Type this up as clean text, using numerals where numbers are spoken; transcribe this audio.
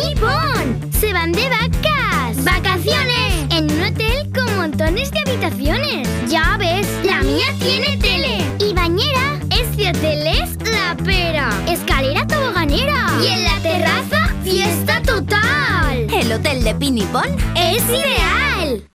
y Pon se van de vacas. ¡Vacaciones! En un hotel con montones de habitaciones. Ya ves, la mía tiene tele y bañera. Este hotel es la pera. Escalera toboganera. Y en la terraza, fiesta total. El hotel de Pin y Pon ¡Es ideal!